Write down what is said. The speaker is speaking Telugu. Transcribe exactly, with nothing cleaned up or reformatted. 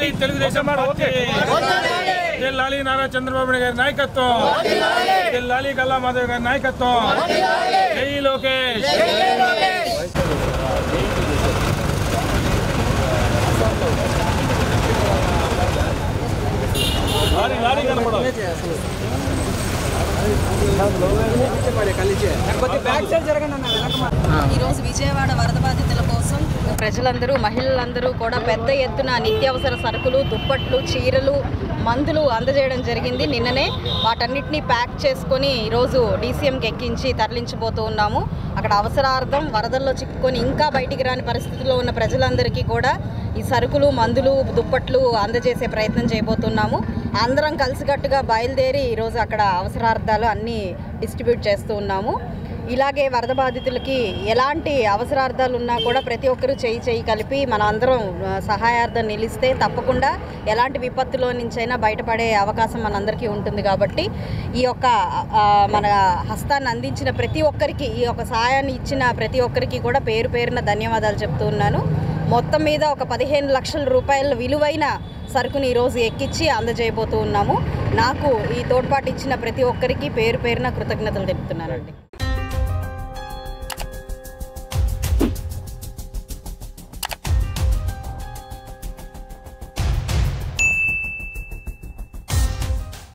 వర్ధిల్లాలి తెలుగుదేశం పార్టీ, వర్ధిల్లాలి నారా చంద్రబాబు నాయుడు గారి నాయకత్వం, వర్ధిల్లాలి గల్లా మాధవ్ గారి నాయకత్వం. జై లోకేష్. ఈరోజు విజయవాడ వరద బాధితుల కోసం ప్రజలందరూ మహిళలందరూ కూడా పెద్ద ఎత్తున నిత్యావసర సరుకులు, దుప్పట్లు, చీరలు, మందులు అందజేయడం జరిగింది. నిన్ననే వాటన్నిటినీ ప్యాక్ చేసుకొని ఈరోజు డీసీఎంకి ఎక్కించి తరలించబోతూ ఉన్నాము. అక్కడ అవసరార్థం వరదల్లో చిక్కుకొని ఇంకా బయటికి రాని పరిస్థితిలో ఉన్న ప్రజలందరికీ కూడా ఈ సరుకులు, మందులు, దుప్పట్లు అందజేసే ప్రయత్నం చేయబోతున్నాము. అందరం కలిసికట్టుగా బయలుదేరి ఈరోజు అక్కడ అవసరార్థాలు అన్నీ డిస్ట్రిబ్యూట్ చేస్తూ ఉన్నాము. ఇలాగే వరద బాధితులకి ఎలాంటి అవసరార్థాలు ఉన్నా కూడా ప్రతి ఒక్కరూ చేయి చేయి కలిపి మన అందరం సహాయార్థం నిలిస్తే తప్పకుండా ఎలాంటి విపత్తులో నుంచైనా బయటపడే అవకాశం మనందరికీ ఉంటుంది. కాబట్టి ఈ యొక్క మన హస్తాన్ని అందించిన ప్రతి ఒక్కరికి, ఈ యొక్క సహాయాన్ని ఇచ్చిన ప్రతి ఒక్కరికి కూడా పేరు పేరున ధన్యవాదాలు చెప్తూ ఉన్నాను. మొత్తం మీద ఒక పదిహేను లక్షల రూపాయల విలువైన సరుకుని ఈరోజు ఎక్కించి అందజేయబోతూ ఉన్నాము. నాకు ఈ తోడ్పాటు ఇచ్చిన ప్రతి ఒక్కరికి పేరు పేరున కృతజ్ఞతలు తెలుపుతున్నానండి.